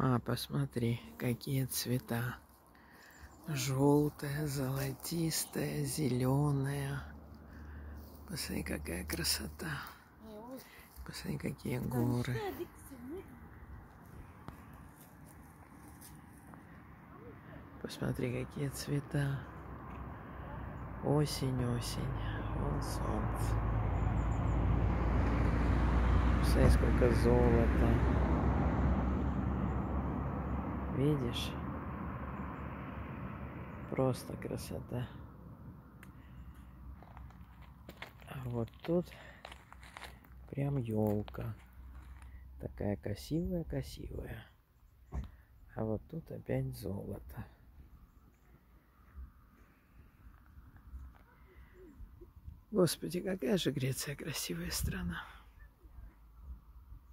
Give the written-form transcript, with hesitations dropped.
А, посмотри, какие цвета. Желтая, золотистая, зеленая. Посмотри, какая красота. Посмотри, какие горы. Посмотри, какие цвета. Осень, осень. Вон солнце. Посмотри, сколько золота. Видишь? Просто красота. А вот тут прям елка. Такая красивая-красивая. А вот тут опять золото. Господи, какая же Греция красивая страна.